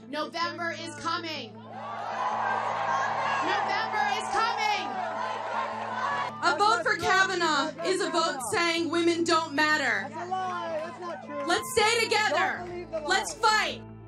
November is coming. November is coming. A vote for Kavanaugh is a vote saying women don't matter. That's a lie. That's not true. Let's stay together. Let's fight.